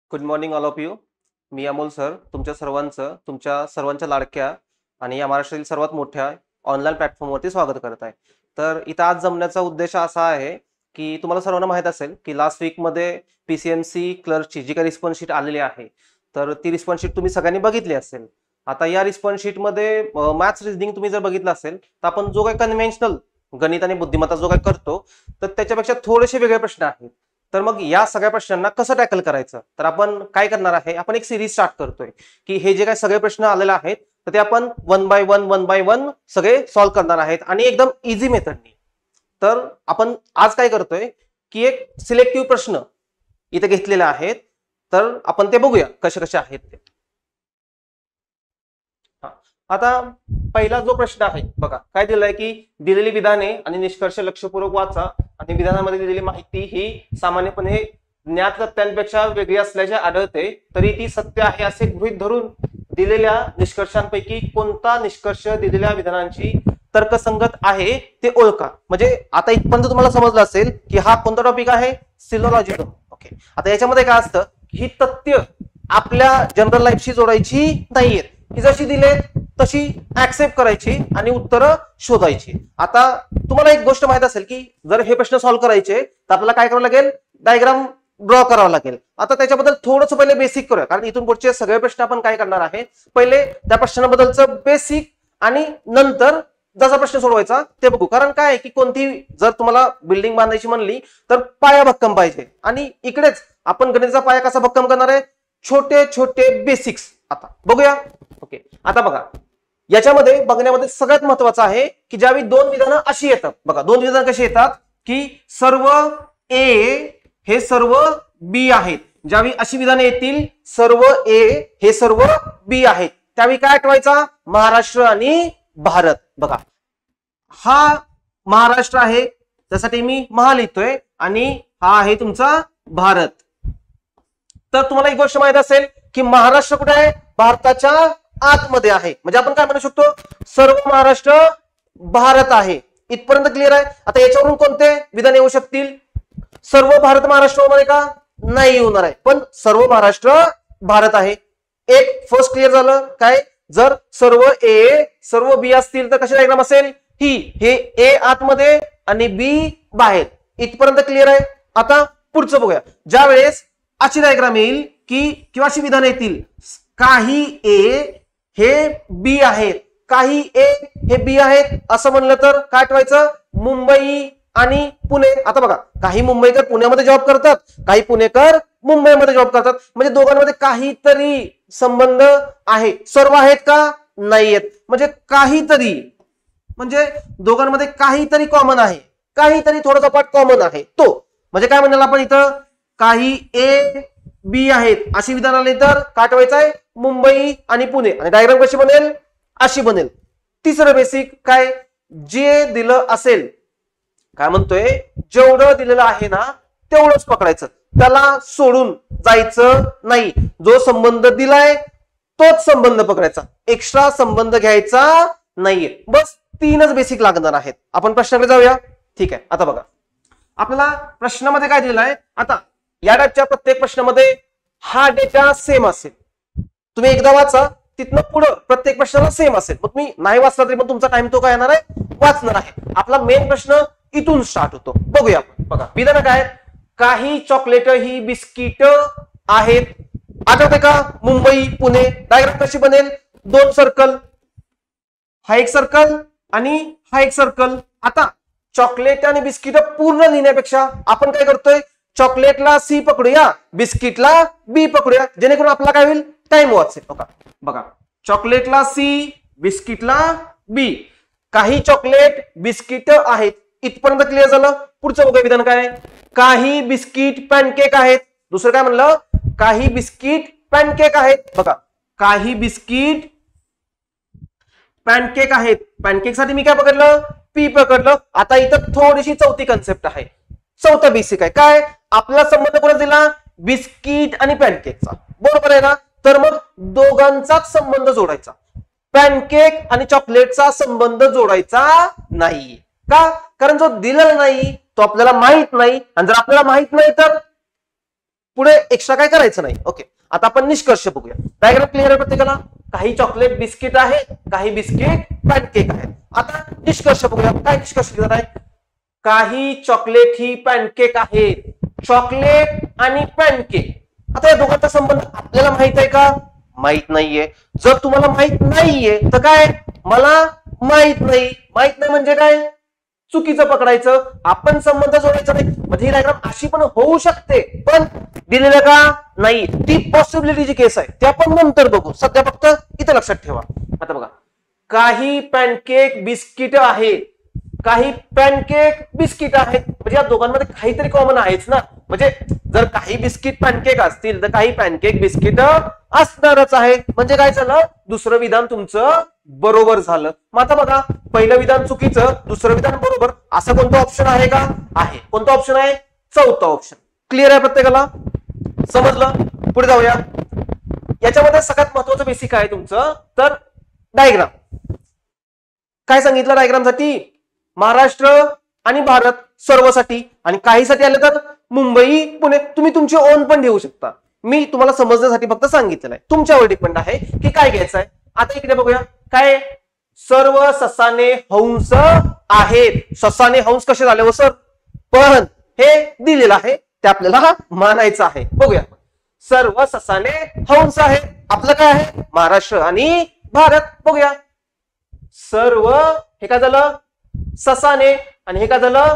Good morning all of you. मी Amol sir तुमच्या सर्वांच्या लाडक्या आणि या महाराष्ट्रातील सर्वात मोठ्या ऑनलाईन प्लॅटफॉर्मवरती स्वागत करत आहे. तर इथं आज जमण्याचा उद्देश असा आहे की तुम्हाला सर्वांना माहीत असेल की लास्ट वीकमध्ये PCMC क्लर्कची जी काही रिस्पॉन्स शीट आलेली आहे, तर ती रिस्पॉन्स शीट तुम्ही सगळ्यांनी बघितली असेल. आता या रिस्पॉन्स शीटमध्ये मॅथ्स रिझनिंग तुम्ही जर बघितलं असेल तर आपण जो काही कन्व्हेन्शनल गणित आणि बुद्धिमत्ता जो काही करतो तर त्याच्यापेक्षा थोडेसे वेगळे प्रश्न आहेत. तर मग या सगळ्या प्रश्नांना कसं टॅकल करायचं, तर आपण काय करणार आहे, आपण एक सिरीज स्टार्ट करतोय की हे जे काही सगळे प्रश्न आलेले आहेत तर ते आपण वन बाय वन सगळे सॉल्व्ह करणार आहेत आणि एकदम इझी मेथडनी. तर आपण आज काय करतोय की एक सिलेक्टिव्ह प्रश्न इथे घेतलेले आहेत, तर आपण ते बघूया कसे कसे आहेत ते. आता पहिला जो प्रश्न आहे बघा, काय दिलाय की दिलेली विधाने आणि निष्कर्ष लक्षपूर्वक वाचा आणि विधानामध्ये दिलेली माहिती ही सामान्यपणे ज्ञात तथ्यांपेक्षा वेगळी असल्याचे आढळते, तरी ती सत्य आहे असे गृहीत धरून दिलेल्या निष्कर्षांपैकी कोणता निष्कर्ष दिलेल्या विधानांची तर्कसंगत आहे ते ओळखा. म्हणजे आता इथपर्यंत तुम्हाला समजलं असेल की हा कोणता टॉपिक आहे, सिलोलॉजिझम. ओके, आता याच्यामध्ये काय असतं, ही तथ्य आपल्या जनरल लाईफशी जोडायची नाहीयेत, ही जशी दिलेत तशी ऍक्सेप्ट करायची आणि उत्तरं शोधायची. आता तुम्हाला एक गोष्ट माहित असेल की जर हे प्रश्न सॉल्व्ह करायचे तर आपल्याला काय करावं लागेल, डायग्राम ड्रॉ करावा लागेल. आता त्याच्याबद्दल थोडंसं पहिले बेसिक करूया, कारण इथून पुढचे सगळे प्रश्न आपण काय करणार आहे, पहिले त्या प्रश्नाबद्दलचं बेसिक आणि नंतर जसा प्रश्न सोडवायचा ते बघू. कारण काय आहे की कोणती जर तुम्हाला बिल्डिंग बांधायची म्हणली तर पाया भक्कम पाहिजे, आणि इकडेच आपण गणिताचा पाया कसा भक्कम करणार आहे, छोटे छोटे बेसिक्स. आता बघूया. ओके, आता बघा याच्यामध्ये बघण्यामध्ये सगळ्यात महत्वाचं आहे की ज्यावेळी दोन विधानं अशी येतात, बघा दोन विधानं कशी येतात की सर्व ए हे सर्व बी आहेत. ज्यावेळी अशी विधानं येतील सर्व ए हे सर्व बी आहेत, त्यावेळी काय आठवायचा, महाराष्ट्र आणि भारत. बघा हा महाराष्ट्र आहे, त्यासाठी मी महा लिहितोय, आणि हा आहे तुमचा भारत. तर तुम्हाला एक गोष्ट माहित असेल की महाराष्ट्र कुठे आहे, भारताच्या आतमध्ये आहे. म्हणजे आपण काय म्हणू शकतो, सर्व महाराष्ट्र भारत आहे. इथपर्यंत क्लिअर आहे. आता याच्यावरून कोणते विधान येऊ शकतील, सर्व भारत महाराष्ट्र होणार आहे का, नाही होणार आहे, पण सर्व महाराष्ट्र भारत आहे. एक फर्स्ट क्लिअर झालं. काय, जर सर्व ए सर्व बी असतील तर कशी डायग्राम असेल, ही हे ए आतमध्ये आणि बी बाहेर. इथपर्यंत क्लिअर आहे. आता पुढचं बघूया. ज्या वेळेस अशी डायग्राम येईल की किंवा अशी विधान येतील, काही ए हे बी आहेत, काही ए हे बी आहेत असं म्हणलं तर काय आठवायचं, मुंबई आणि पुणे. आता बघा काही मुंबईकर पुण्यामध्ये जॉब करतात, काही पुणेकर मुंबईमध्ये जॉब करतात, म्हणजे दोघांमध्ये काहीतरी संबंध आहे. सर्व आहेत का, नाही आहेत. म्हणजे काहीतरी, म्हणजे दोघांमध्ये काहीतरी कॉमन आहे, काहीतरी थोडं कपाट कॉमन आहे. तो म्हणजे काय म्हणाल आपण इथं, काही ए बी आहेत अशी विधान आली तर काय आठवायचं आहे, मुंबई आणि पुणे. आणि डायग्राम कशी बनेल, अशी बनेल. तिसरं बेसिक काय, जे दिलं असेल, काय म्हणतोय, जेवढं दिलेलं आहे ना तेवढंच पकडायचं, त्याला सोडून जायचं नाही. जो संबंध दिलाय तोच संबंध पकडायचा, एक्स्ट्रा संबंध घ्यायचा नाहीये. बस तीनच बेसिक लागणार आहेत. आपण प्रश्नाकडे जाऊया. ठीक आहे, आता बघा आपल्याला प्रश्नामध्ये काय दिलेलं आहे. आता या टाईपच्या प्रत्येक प्रश्नामध्ये हा डेटा सेम असेल. तुम्ही एकदा वाचा, तिथनं पुढं प्रत्येक प्रश्नाला सेम असेल. मग तुम्ही नाही वाचला तरी पण तुमचा टाइम तो काय येणार आहे, वाचणार आहे. आपला मेन प्रश्न इथून स्टार्ट होतो. बघूया आपण. बघा विधान काय, काही चॉकलेट ही बिस्किट आहेत. आठवते का, मुंबई पुणे. डायग्राम कशी बनेल, दोन सर्कल, हा एक सर्कल आणि हा एक सर्कल. आता चॉकलेट आणि बिस्किट पूर्ण लिहिण्यापेक्षा आपण काय करतोय, चॉकलेटला सी पकडूया, बिस्किटला बी पकडूया, जेणेकरून आपला काय होईल, टाइम वाचेल. बघा चॉकलेटला सी, बिस्किटला बी. काही चॉकलेट बिस्किट आहेत. इथपर्यंत क्लिअर झालं. पुढचं बघा विधान काय, काही बिस्किट पॅनकेक आहेत. दुसरं काय म्हणलं, काही बिस्किट पॅनकेक आहेत. बघा काही बिस्किट पॅनकेक आहेत. पॅनकेक साठी मी काय पकडलं, पी पकडलं. आता इथं थोडीशी चौथी कन्सेप्ट आहे, चौथा बेसिक आहे. काय, आपला संबंध कोणा दिला, बिस्किट आणि पॅनकेकचा, बरोबर आहे ना. तर मग दोघांचाच संबंध जोडायचा, पॅनकेक आणि चॉकलेटचा संबंध जोडायचा नाही. का, कारण जो दिलेला नाही तो आपल्याला माहित नाही, आणि जर आपल्याला माहित नाही तर पुढे एक्स्ट्रा काय करायचं नाही. ओके, आता आपण निष्कर्ष बघूया. डायग्राम क्लिअर आहे प्रत्येकाला? काही चॉकलेट बिस्किट आहेत, काही बिस्किट पॅनकेक आहेत. आता निष्कर्ष बघूया. काय निष्कर्ष दिला आहे? काही चॉकलेट ही पॅनकेक आहेत. चॉकलेट आणि पॅनकेक, आता या दोघांचा संबंध आपल्याला माहित आहे का? माहित नाहीये. जर तुम्हाला माहित नाहीये तर काय, मला माहित नाही. माहित नाही म्हणजे काय, चुकीचं पकडायचं. आपण संबंध जोडायचा नाही. म्हणजे ही डायग्राम अशी पण होऊ शकते, पण दिलेलं का नाही, ती पॉसिबिलिटीची केस आहे, ते आपण नंतर बघू. सध्या फक्त इथे लक्षात ठेवा. आता बघा, काही पॅनकेक बिस्किट आहेत, काही पॅनकेक बिस्किट आहेत. म्हणजे या दोघांमध्ये काहीतरी कॉमन आहेच ना. म्हणजे जर काही बिस्किट पॅनकेक असतील तर काही पॅनकेक बिस्किट असणारच आहे. म्हणजे काय झालं, दुसरं विधान तुमचं बरोबर झालं. मग आता बघा, पहिलं विधान चुकीचं, दुसरं विधान बरोबर, असं कोणतं ऑप्शन आहे का? आहे. कोणतं ऑप्शन आहे? चौथा ऑप्शन. क्लिअर आहे प्रत्येकाला? समजलं? पुढे जाऊया. याच्यामध्ये सगळ्यात महत्वाचं बेसिक आहे तुमचं तर डायग्राम. काय सांगितलं डायग्रामसाठी? महाराष्ट्र आणि भारत सर्वसाठी, आणि काहीसाठी आले तर मुंबई, पुणे. तुम्ही तुमची ओन पण घेऊ शकता. मी तुम्हाला समजण्यासाठी फक्त सांगितलेलं आहे. तुमच्यावर डिपेंड आहे की काय घ्यायचं आहे. आता इकडे बघूया. काय, सर्व ससाने हंस आहेत. ससाने हंस कसे झाले हो सर? पण हे दिलेलं आहे, ते आपल्याला मानायचं आहे. बघूया. सर्व ससाने हंस आहेत. आपलं काय आहे? महाराष्ट्र आणि भारत. बघूया. सर्व हे काय झालं? ससाने, आणि हे काय झालं?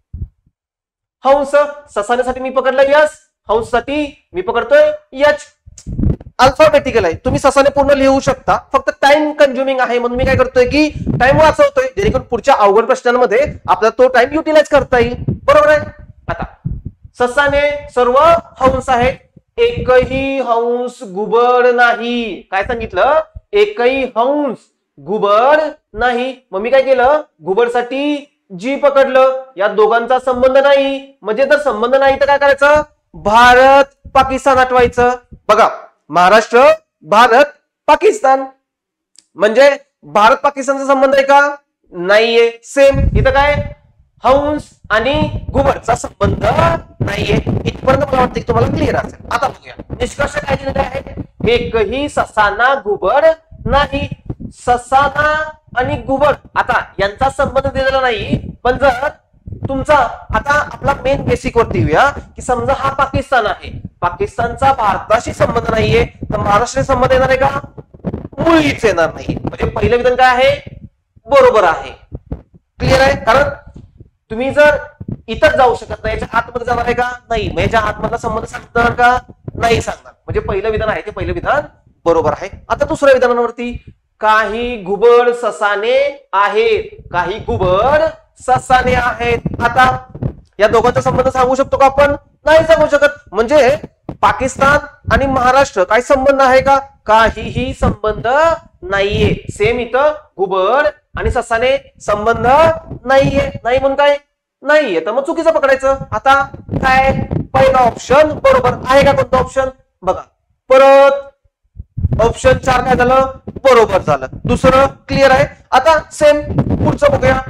हंस. ससानेसाठी मी पकडलं यस, हंससाठी मी पकडतोय एच. अल्फाबेटिकल आहे. तुम्ही ससाने पूर्ण लिहू शकता, फक्त टाइम कंझ्युमिंग आहे म्हणून मी काय करतोय की टाइम वाचवतोय, जेणेकरून पुढच्या अवघड प्रश्नांमध्ये आपल्याला तो टाइम युटिलाइज करता येईल. बरोबर आहे? आता ससाने सर्व हंस आहेत. एकही हंस घुबड नाही. काय सांगितलं? एकही हंस घुबड नाही. मग मी काय केलं? घुबडसाठी जी पकडलं. या दोघांचा संबंध नाही, म्हणजे जर संबंध नाही तर काय करायचं? भारत पाकिस्तान आठवायचं. बघा, महाराष्ट्र, भारत, पाकिस्तान, म्हणजे भारत पाकिस्तानचा संबंध आहे का? नाहीये. सेम इथं काय, हंस आणि घुबडचा संबंध नाहीये. इथपर्यंत मला वाटतं की तुम्हाला क्लिअर असेल. आता बघूया निष्कर्ष काय दिलेला आहे. एकही ससाना घुबड नाही. ससाना आणि घुबड, आता यांचा संबंध दिलेला नाही, पण जर तुमचा, आता आपला मेन बेसिक वरती येऊया की समजा हा पाकिस्तान आहे, पाकिस्तानचा भारताशी संबंध नाहीये, तर महाराष्ट्राशी संबंध येणार आहे का? मुळीच येणार नाही. म्हणजे पहिलं विधान काय आहे? बरोबर आहे. क्लिअर आहे? कारण तुम्ही जर इतर जाऊ शकत नाही, याच्या आतमध्ये जाणार आहे का? नाही. मग याच्या आतमधला संबंध सांगणार का? नाही सांगणार. म्हणजे पहिलं विधान आहे ते पहिलं विधान बरोबर आहे. आता दुसऱ्या विधानावरती, काही घुबड ससाने आहेत. काही घुबड ससाने आहेत. आता या दोघांचा संबंध सांगू शकतो का आपण? नाही सांगू शकत. म्हणजे पाकिस्तान आणि महाराष्ट्र काही संबंध आहे का? काहीही संबंध नाहीये. सेम इथं घुबड आणि ससाने संबंध नाहीये. नाही म्हणून काय नाहीये, तर मग चुकीचं पकडायचं. आता काय, पहिला ऑप्शन बरोबर आहे का? कोणतं ऑप्शन? बघा परत, ऑप्शन 4 काय झालं? बरोबर झालं. दुसरं क्लिअर आहे. आता सेम पुढचं बघूया.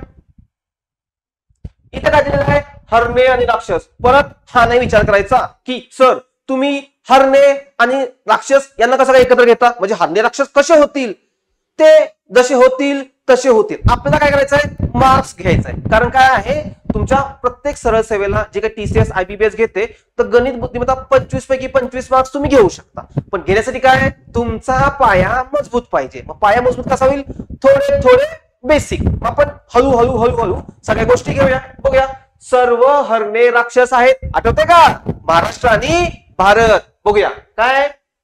इथे काय दिलेलं आहे? हरणे आणि राक्षस. परत हा नाही विचार करायचा की सर तुम्ही हरणे आणि राक्षस यांना कसं काय एकत्र घेता, म्हणजे हरणे राक्षस कसे होतील? ते जसे होतील तसे होतील. आपल्याला काय करायचं आहे? मार्क्स घ्यायचा आहे. कारण काय आहे, तुमच्या प्रत्येक सरळ सेवेला जे काही TCS IBPS घेते, तर गणित बुद्धिमत्ता 25 पैकी 25 मार्क्स तुम्ही घेऊ शकता. पण घेण्यासाठी काय, तुमचा पाया मजबूत पाहिजे. मग पाया मजबूत कसा होईल? थोडे थोडे बेसिक. आपण हळूहळू हळूहळू सगळ्या गोष्टी घेऊया. बघूया. सर्व हरणे राक्षस आहेत. आठवते का? महाराष्ट्र आणि भारत. बघूया काय,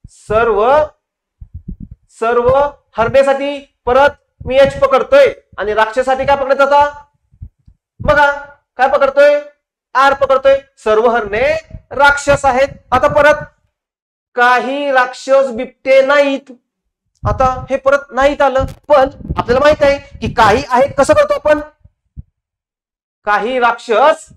सर्व हरण्यासाठी परत मी एच पकडतोय, आणि राक्षसासाठी काय पकडत आता? बघा काय पकडतोय? आर पकडतोय. सर्व हरणे राक्षस आहेत. आता परत, काही राक्षस बिबटे नाहीत. आता हे परत नाहीत आलं, पण आपल्याला माहित आहे की काही आहेत. कसं करतो आपण? काही राक्षस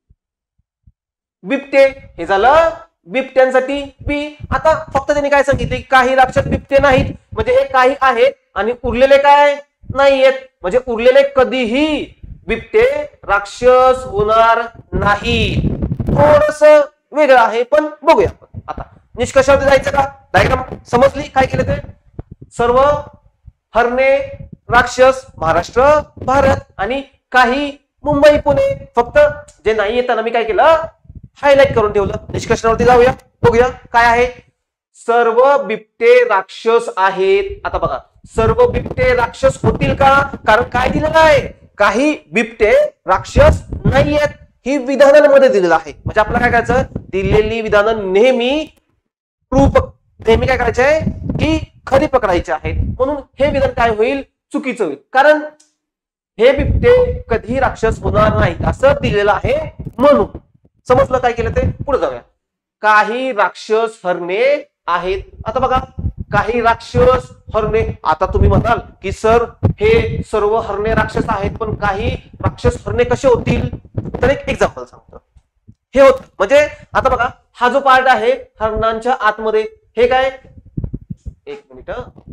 बिबटे, हे झालं बिबट्यांसाठी बी. आता फक्त त्यांनी काय सांगितले? काही राक्षस बिबटे नाहीत, म्हणजे हे काही आहेत आणि उरलेले काय नाहीयेत. म्हणजे उरलेले कधीही बिबटे राक्षस होणार नाही. थोडस वेगळं आहे, पण बघूया आपण. आता निष्कर्षावरती जायचं का? डायग्राम समजली काय केलं ते? सर्व हरणे राक्षस महाराष्ट्र भारत आणि काही मुंबई पुणे. फक्त जे नाही येताना मी काय केलं? हायलाइट करून ठेवलं. निष्कर्षावरती जाऊया, बघूया काय आहे. सर्व बिबटे राक्षस आहेत. आता बघा, सर्व बिबटे राक्षस होतील का? कारण काय दिलेलं आहे? काही बिबटे राक्षस नाहीयेत. ही विधानांमध्ये दिलेलं आहे. म्हणजे आपल्याला काय करायचं? दिलेली विधानं नेहमी नेहमी काय करायचे आहे की खरी पकडायचे आहेत. म्हणून हे विधान काय होईल? चुकीचं होईल. कारण हे बिबटे कधी राक्षस होणार नाहीत असं दिलेलं आहे. म्हणून समजलं काय केलं ते? पुढे जाऊया. काही राक्षस हरणे आहेत. आता बघा, काही राक्षस हरणे. आता तुम्ही म्हणाल की सर हे सर्व हरणे राक्षस आहेत, पण काही राक्षस हरणे कसे होतील? तर एक एक्झाम्पल सांगतो. हे होत म्हणजे आता बघा, हा जो पार्ट आहे हरणांच्या आतमध्ये, हे काय? एक मिनिट.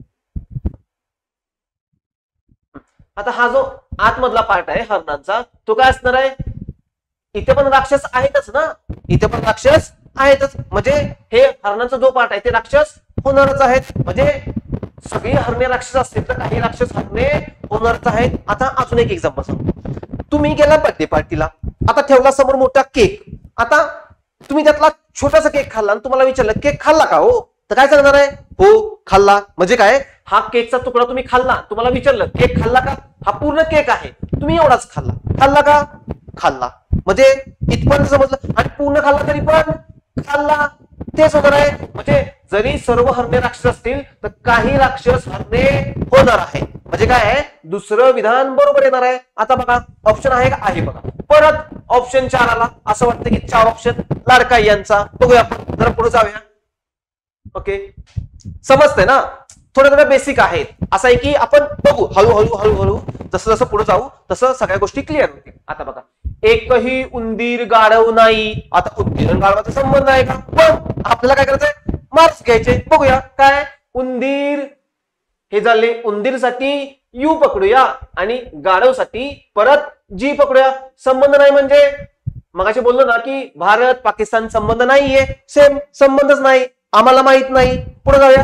आता हा जो आतमधला पार्ट आहे हरणांचा, तो काय असणार आहे? इथे पण राक्षस आहेतच ना, इथे पण राक्षस आहेतच. म्हणजे हे हरणांचा जो पार्ट आहे ते राक्षस होणारच आहेत. म्हणजे सगळी हरणे राक्षस असतील तर काही राक्षस हरणे होणारच आहेत. आता अजून एक एक्झाम्पल सांगतो. तुम्ही गेला बर्थडे पार्टीला, आता ठेवला समोर मोठा केक. आता तुम्ही त्यातला छोटासा केक खाल्ला आणि तुम्हाला विचारलं केक खाल्ला का हो? तर काय सांगणार आहे? हो खाल्ला. म्हणजे काय? हा केकचा तुकडा तुम्ही खाल्ला. तुम्हाला विचारलं केक खाल्ला का? हा पूर्ण केक आहे, तुम्ही एवढाच खाल्ला. खाल्ला का? खाल्ला. म्हणजे इथपर्यंत समजलं. आणि पूर्ण खाल्ला तरी पण खाल्ला, तेच होणार आहे. म्हणजे जरी सर्व हरणे राक्षस असतील तर काही राक्षस हरणे होणार आहे. म्हणजे काय आहे? दुसरं विधान बरोबर येणार आहे. आता बघा, ऑप्शन आहे का? आहे बघा. परत ऑप्शन 4 आला. असं वाटतं की 4 ऑप्शन लाडका यांचा. बघूया आपण, जरा पुढे जाऊया. ओके, समजतंय ना? थोडं बेसिक आहेत. असं आहे की आपण बघू हळूहळू हळूहळू जसं जसं पुढे जाऊ तसं सगळ्या गोष्टी क्लिअर होतील. आता बघा, एकही उंदीर गाढव नाही. आता उंदीर आणि गाढवाचा संबंध आहे का? पण आपल्याला काय करायचंय? मार्क्स घ्यायचे. बघूया काय? उंदीर हे झाले. उंदीरसाठी यू पकडूया आणि गाढवसाठी परत जी पकडूया. संबंध नाही म्हणजे मगाशी बोललो ना की भारत पाकिस्तान संबंध नाहीये. सेम संबंधच नाही, आम्हाला माहित नाही. पुढे जाऊया.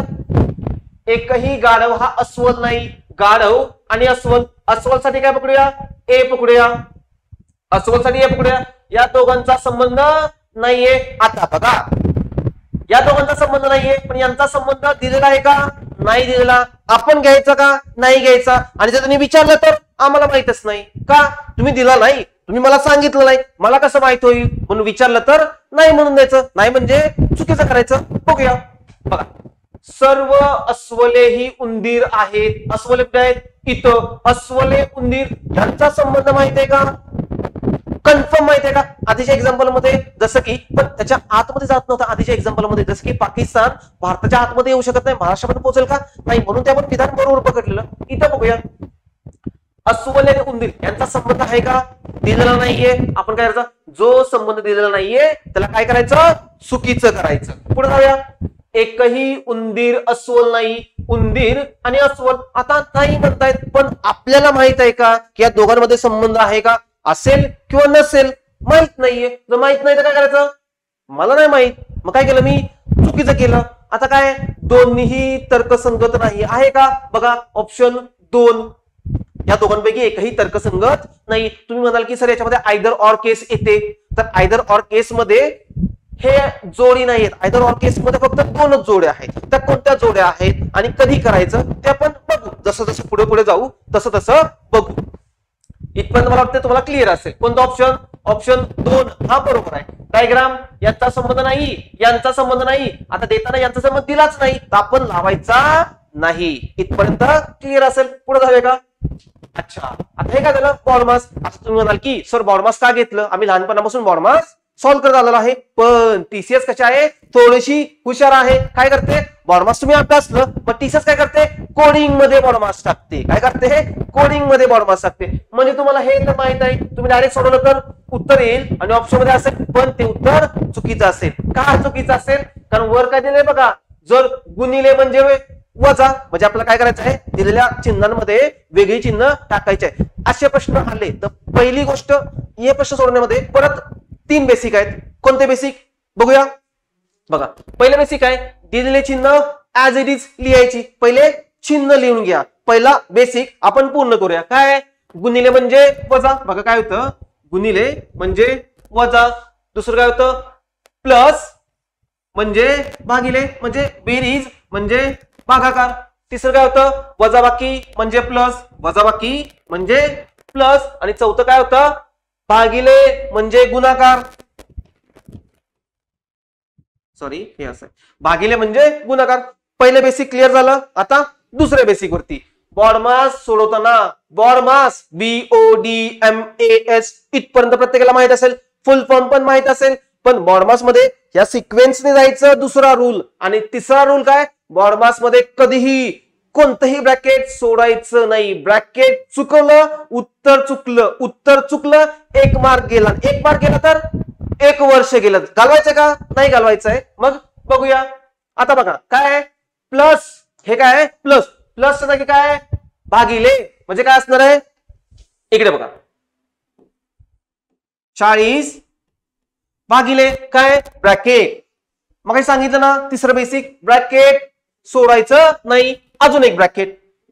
एकही गाढव हा अस्वल नाही. गाढव आणि अस्वल. अस्वलसाठी काय पकडूया? ए पकडूया. अस्वलसाठी ए पकडूया. या दोघांचा संबंध नाहीये. आता बघा, या दोघांचा संबंध नाहीये, पण यांचा संबंध दिलेला आहे का? नाही दिलेला. आपण घ्यायचा का? नाही घ्यायचा. आणि जर तुम्ही विचारलं तर आम्हाला माहितच नाही. का? तुम्ही दिला नाही, तुम्ही मला सांगितलं नाही, मला कसं माहित होईल? म्हणून विचारलं तर नाही म्हणून द्यायचं. नाही म्हणजे चुकीचं करायचं. बघूया. बघा, सर्व अस्वले ही उंदीर आहेत. अस्वले कुठे आहेत? इथं. अस्वले उंदीर यांचा संबंध माहित आहे का? कन्फर्म माहित आहे का? आधीच्या एक्झाम्पल मध्ये जसं की, पण त्याच्या आतमध्ये जात नव्हतं. आधीच्या एक्झाम्पल मध्ये जसं की पाकिस्तान भारताच्या आतमध्ये येऊ शकत नाही, महाराष्ट्रामध्ये पोहोचेल का? नाही. म्हणून ते आपण विधान बरोबर पकडलेलं. इथं बघूया, अस्वल आणि उंदीर यांचा संबंध आहे का? दिलेला नाहीये. आपण काय करायचं? जो संबंध दिलेला नाहीये त्याला काय करायचं? चुकीचं करायचं. पुढे जाऊया. एकही उंदीर अस्वल नाही. उंदीर आणि अस्वल आता नाही म्हणतायत, पण आपल्याला माहित आहे का की या दोघांमध्ये संबंध आहे का? असेल किंवा नसेल माहित नाहीये. जर माहित नाही तर काय करायचं? मला नाही माहित, मग काय केलं मी? चुकीचं केलं. आता काय? दोन्हीही तर्कसंगत नाही आहे का? बघा, ऑप्शन 2. या दोघांपैकी एकही तर्कसंगत नाही. तुम्ही म्हणाल की सर याच्यामध्ये आयदर ऑर केस येते, तर आयदर ऑर केस मध्ये हे जोडी नाहीयेत. आयदर ऑर केस मध्ये फक्त 2च जोड्या आहेत. त्या कोणत्या जोड्या आहेत आणि कधी करायचं ते आपण बघू. जसं जसं पुढे पुढे जाऊ तसं तसं बघू. इथपर्यंत मला वाटतं तुम्हाला क्लिअर असेल. कोणता ऑप्शन? ऑप्शन 2 हा बरोबर आहे. डायग्राम, यांचा संबंध नाही, यांचा संबंध नाही. आता देताना यांचा संबंध दिलाच नाही तर आपण लावायचा नाही. इथपर्यंत क्लिअर असेल. पुढे जाऊया का? अच्छा, आता हे काय झालं? बॉडमास. आता तुम्ही म्हणाल की सर बॉडमास का घेतलं? आम्ही लहानपणापासून बॉडमास सॉल्व्ह करत आलेलो आहे. पण टीसीएस कशी आहे? थोडीशी हुशार आहे. काय करते? बॉडमास तुम्ही अभ्यासलं, पण टीसीएस काय करते? कोडिंग मध्ये बॉडमास टाकते. काय करते? कोडिंग मध्ये बॉडमास टाकते. म्हणजे तुम्हाला हे तर माहित आहे, तुम्ही डायरेक्ट सोडवलं तर उत्तर येईल आणि ऑप्शन मध्ये असेल, पण ते उत्तर चुकीचं असेल. का चुकीचं असेल? कारण वर काय दिलंय बघा, जर गुणिले म्हणजे वजा, म्हणजे आपल्याला काय करायचं आहे? दिलेल्या चिन्हांमध्ये वेगळी चिन्ह टाकायचे आहे. असे प्रश्न आले तर पहिली गोष्ट, हे प्रश्न सोडवण्यामध्ये परत 3 बेसिक आहेत. कोणते बेसिक? बघूया. बघा पहिले बेसिक आहे, दिलेले चिन्ह ऍज इट इज लिहायची. पहिले चिन्ह लिहून घ्या. पहिला बेसिक आपण पूर्ण करूया. काय गुणिले म्हणजे वजा. बघा काय होतं, गुणिले म्हणजे वजा. दुसरं काय होतं, प्लस म्हणजे भागिले म्हणजे बेरीज म्हणजे भागाकार. तिसरं काय होतं, वजाबाकी म्हणजे प्लस, वजाबाकी म्हणजे प्लस. आणि चौथं काय होतं, भागिले म्हणजे गुणाकार. सॉरी हे असं आहे, भागिले म्हणजे गुणाकार. पहिले बेसिक क्लिअर झालं. आता दुसऱ्या बेसिक वरती बॉडमास सोडवताना बॉडमास BODMAS इथपर्यंत प्रत्येकाला माहित असेल, फुल फॉर्म पण माहित असेल. पण बॉडमास मध्ये या सिक्वेन्सने जायचं. दुसरा रूल आणि तिसरा रूल काय, बॉडमास मध्ये कधीही कोणतंही ब्रॅकेट सोडायचं नाही. ब्रॅकेट चुकलं, उत्तर चुकलं, उत्तर चुकलं, 1 मार्क गेला. 1 मार्क गेला तर 1 वर्ष गेलं. घालवायचं का नाही घालवायचंय, मग बघूया. आता बघा काय आहे, प्लस. हे काय आहे, प्लस. प्लसच्या जागी काय आहे, भागिले म्हणजे काय असणार आहे, इकडे बघा 40 भागिले काय ब्रॅकेट. मग सांगितलं ना तिसरं बेसिक, ब्रॅकेट सोडायचं नाही. अजून एक ब्रॅकेट,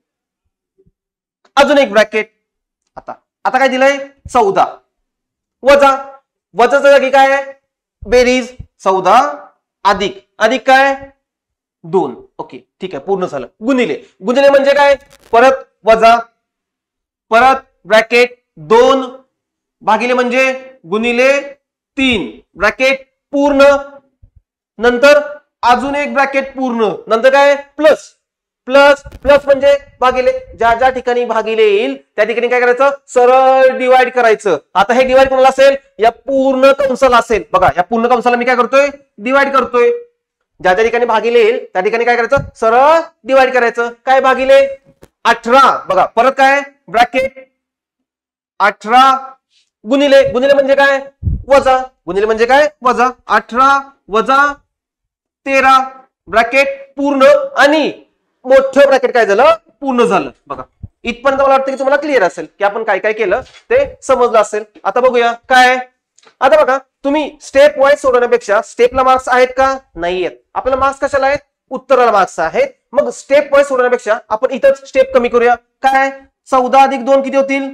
अजून एक ब्रॅकेट. आता आता काय दिलंय, 14 वजा. वजाच्या जागी काय आहे, बेरीज 14 अधिक अधिक काय 2. ओके ठीक आहे, पूर्ण झालं. गुणिले, गुणिले म्हणजे काय, परत वजा, परत ब्रॅकेट 2 भागिले म्हणजे गुणिले 3 ब्रॅकेट पूर्ण, नंतर अजून एक ब्रॅकेट पूर्ण, नंतर काय प्लस. प्लस प्लस म्हणजे भागिले. ज्या ज्या ठिकाणी भागिले येईल त्या ठिकाणी काय करायचं, सरळ डिवाइड करायचं. आता हे डिवाइड कोणाला असेल, या पूर्ण कंसाला असेल. बघा या पूर्ण कंसाला मी काय करतोय, डिवाइड करतोय. ज्या ज्या ठिकाणी भागिले येईल त्या ठिकाणी काय करायचं, सरळ डिवाइड करायचं. काय भागिले 18. बघा परत काय ब्रॅकेट 18 गुणिले, गुणिले म्हणजे काय वजा, गुणिले म्हणजे काय वजा. 18 वजा 13 ब्रॅकेट पूर्ण आणि मोठं ब्रॅकेट काय झालं, पूर्ण झालं. बघा इथपर्यंत मला वाटतं की तुम्हाला क्लिअर असेल की आपण काय काय केलं ते समजलं असेल. आता बघूया काय. आता बघा तुम्ही स्टेप वाईज सोडवण्यापेक्षा स्टेपला मार्क्स आहेत का, नाही आहेत. आपल्याला मार्क्स कशाला आहेत, उत्तराला मार्क्स आहेत. मग स्टेप वाईज सोडवण्यापेक्षा आपण इथंच स्टेप कमी करूया. काय 14 अधिक 2 किती होतील,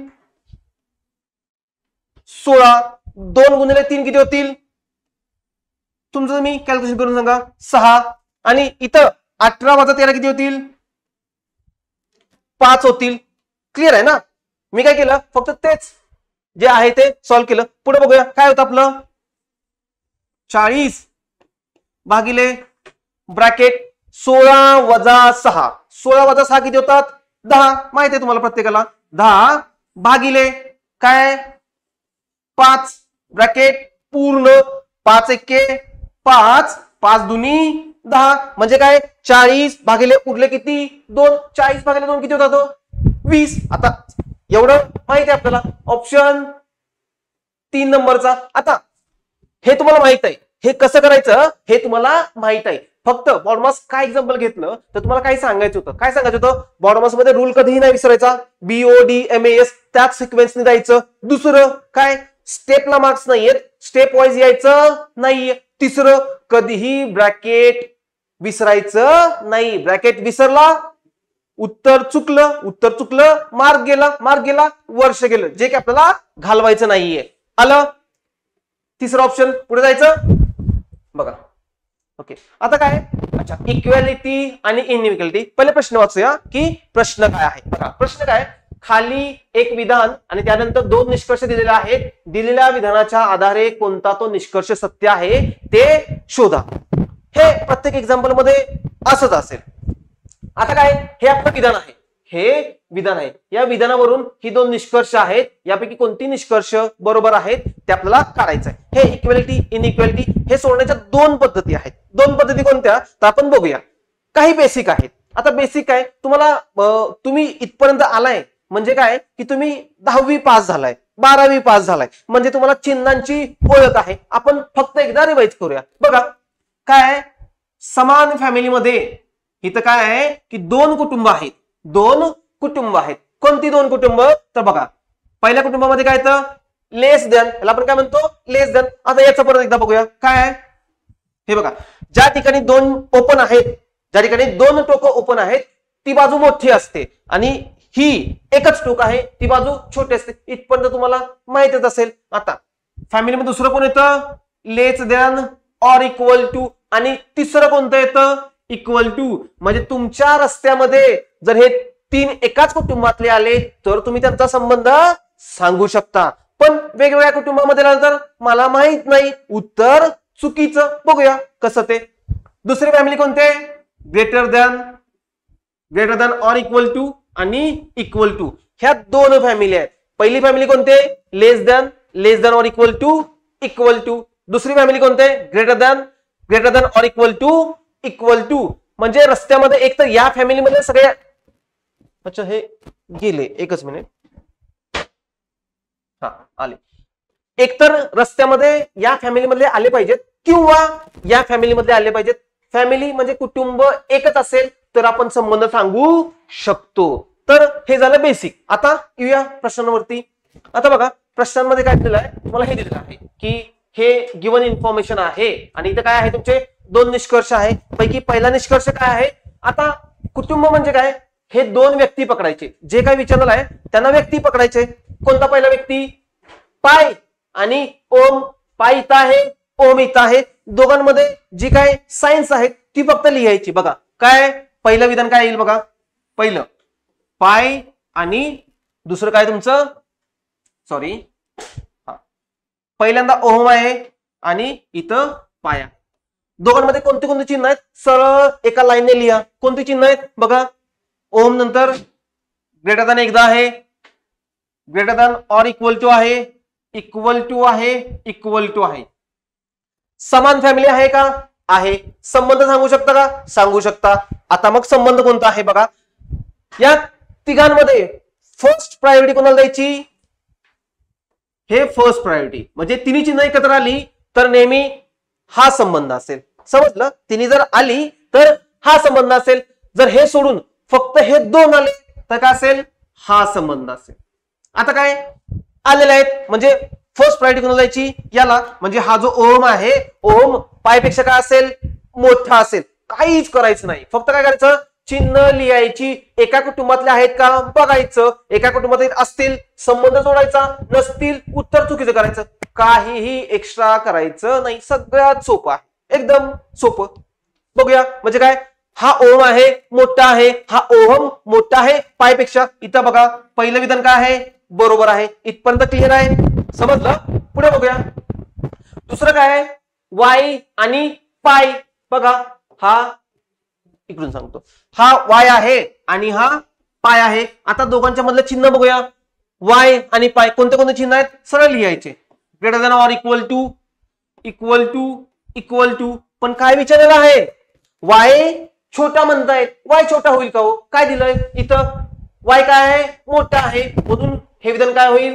16. 2 गुणिले 3 किती होतील, तुमचं मी कॅल्क्युलेशन करून सांगा, 6. आणि इथं 18 वजा 13 किती होतील, 5 होतील. क्लिअर आहे ना. मी काय केलं, फक्त तेच जे आहे ते सॉल्व्ह केलं. पुढे बघूया काय होतं आपलं, 40 भागिले ब्रॅकेट 16 वजा 6. 16 वजा 6 किती होतात, 10. माहिती आहे तुम्हाला प्रत्येकाला. 10 भागिले काय 5 ब्रॅकेट पूर्ण, 5 एके 5, 5 दुनी 10 म्हणजे काय 40 भागिले उरले किती 2. 40 भागिले 2 किती होता, 20. आता एवढं माहिती आहे आपल्याला, ऑप्शन 3 नंबरचा. आता हे तुम्हाला माहित आहे, हे कसं करायचं हे तुम्हाला माहित आहे. फक्त बॉडमास काय एक्झाम्पल घेतलं तर तुम्हाला काय सांगायचं होतं, काय सांगायचं होतं, बॉडमास मध्ये रूल कधीही नाही विसरायचा. BODMAS त्याच सिक्वेन्सने जायचं. दुसरं काय, स्टेपला मार्क्स नाहीयेत, स्टेप वाईज यायचं नाहीये. तिसरं कधीही ब्रॅकेट विसरायचं नाही. ब्रॅकेट विसरला उत्तर चुकलं, उत्तर चुकलं मार्क गेला, मार्क गेला वर्ष गेलं, जे की आपल्याला घालवायचं नाहीये. आलं तिसरं ऑप्शन. पुढे जायचं बघा. ओके आता काय, अच्छा इक्वॅलिटी आणि इनइक्वॅलिटी. पहिले प्रश्न वाचूया की प्रश्न काय आहे. बघा प्रश्न काय, खाली एक विधान आणि त्यानंतर 2 निष्कर्ष दिलेले आहेत. दिलेल्या विधानाच्या आधारे कोणता तो निष्कर्ष सत्य आहे ते शोधा. हे प्रत्येक एक्झाम्पल मध्ये असंच असेल. आता काय, हे आपलं विधान आहे, हे विधान आहे. या विधानावरून ही 2 निष्कर्ष आहेत. यापैकी कोणती निष्कर्ष बरोबर आहेत ते आपल्याला काढायचं आहे. हे इक्वॅलिटी इनइक्वॅलिटी हे सोडण्याच्या 2 पद्धती आहेत. 2 पद्धती कोणत्या तर आपण बघूया. काही बेसिक आहेत. आता बेसिक काय, तुम्हाला तुम्ही इथपर्यंत आलाय म्हणजे काय की तुम्ही 10वी पास झालाय, 12वी पास झालाय, म्हणजे तुम्हाला चिन्हांची ओळख आहे. आपण फक्त एकदा रिवाइज करूया. बघा काय, समान फॅमिलीमध्ये इथं काय आहे की 2 कुटुंब आहेत. 2 कुटुंब आहेत. कोणती 2 कुटुंब तर बघा, पहिल्या कुटुंबामध्ये काय येतं, लेस दॅन, याला आपण काय म्हणतो लेस दॅन. आता याचं परत एकदा बघूया. काय आहे, हे बघा, ज्या ठिकाणी दोन ओपन आहेत, ज्या ठिकाणी दोन टोकं ओपन आहेत ती बाजू मोठी असते आणि ही एकच टोक आहे ती बाजू छोटी असते. इथपर्यंत तुम्हाला माहितच असेल. आता फॅमिलीमध्ये दुसरं कोण येतं, less than or equal to, आणि तिसरं कोणतं येतं, इक्वल टू. म्हणजे तुमच्या रस्त्यामध्ये जर हे तीन एकाच कुटुंबातले आले तर तुम्ही त्यांचा संबंध सांगू शकता. पण वेगवेगळ्या कुटुंबामध्ये आलं तर मला माहित नाही, उत्तर चुकीचं. बघूया कसं ते. दुसरी फॅमिली कोणते, greater than or equal to and equal to. ह्या दोन फॅमिली आहेत. पहिली फॅमिली कोणते, less than or equal to. दुसरी फॅमिली कोणते, greater than or equal to. म्हणजे रस्त्यामध्ये एक तर या फॅमिलीमध्ये सगळे, अच्छा हे गेले, एकच मिनिट, हा आले. एकतर रस्त्यामध्ये या फॅमिलीमधले आले पाहिजेत किंवा या फॅमिलीमधले आले पाहिजेत. फॅमिली म्हणजे कुटुंब एकच असेल तर आपण संबंध सांगू शकतो. तर हे झालं बेसिक. आता येऊया प्रश्नांवरती. आता बघा प्रश्नांमध्ये काय दिलेलं आहे, तुम्हाला हे दिलेलं आहे की हे गिवन इन्फॉर्मेशन आहे आणि इथे काय आहे, तुमचे दोन निष्कर्ष आहे. पैकी पहिला निष्कर्ष काय आहे, आता कुटुंब म्हणजे काय, हे दोन व्यक्ती पकडायचे. जे काय विचारलेलं आहे त्यांना व्यक्ती पकडायचे. कोणता पहिला व्यक्ती, पाय आणि ओम. पाय इथं आहे, ओम इथं आहे. दोघांमध्ये जी काय सायन्स आहे ती फक्त लिहायची. बघा काय पहिलं विधान काय येईल, बघा पहिलं पाय आणि दुसरं काय तुमचं, सॉरी, पहिल्यांदा ओम आहे आणि इथं पाया. दोघांमध्ये कोणते कोणते चिन्ह आहेत, सरळ एका लाईनने लिहा. कोणती चिन्ह आहेत बघा, ओम नंतर ग्रेटर दॅन एकदा आहे, greater than or equal to आहे, इक्वल टू आहे, इक्वल टू आहे. समान फॅमिली आहे का, आहे. संबंध सांगू शकता का, सांगू शकता. आता मग संबंध कोणता आहे बघा, या तिघांमध्ये फर्स्ट प्रायोरिटी कोणाला द्यायची, हे फर्स्ट प्रायोरिटी. म्हणजे तिन्ही चिन्ह एकत्र आली तर नेहमी हा संबंध असेल. समजलं, तिन्ही जर आली तर हा संबंध असेल. जर हे सोडून फक्त हे दोन आले तर काय असेल, हा संबंध असेल. आता काय आलेले आहेत म्हणजे फर्स्ट प्रायोरिटी कोणाला द्यायची, याला. म्हणजे हा जो ओम आहे, ओम पायपेक्षा काय असेल, मोठा असेल. काहीच करायचं नाही, फक्त काय करायचं, चिन्ह लिहायची. एका कुटुंबातले आहेत का बघायचं, एका कुटुंबात असतील संबंध जोडायचा, नसतील उत्तर चुकीचं करायचं. काहीही एक्स्ट्रा करायचं नाही. सगळ्यात सोपं आहे, एकदम सोपं. बघूया म्हणजे काय, हा ओम आहे, मोठा आहे, हा ओहम मोठा आहे पायपेक्षा. इथं बघा पहिलं विधान काय आहे, बरोबर आहे. इथपर्यंत क्लिअर आहे, समजलं. पुढे बघूया दुसरं काय आहे, वाय आणि पाय. बघा हा इकडून सांगतो, हा वाय आहे आणि हा पाय आहे. आता दोघांच्या मधलं चिन्ह बघूया, वाय आणि पाय कोणते कोणते चिन्ह आहेत, सरळ लिहायचे. Greater than or equal to, equal to, equal to. पण काय विचारलेलं आहे, वाय छोटा म्हणतायत, वाय छोटा होईल का हो, काय दिलंय इथं, वाय काय आहे, मोठा आहे. म्हणून हे विधान काय होईल,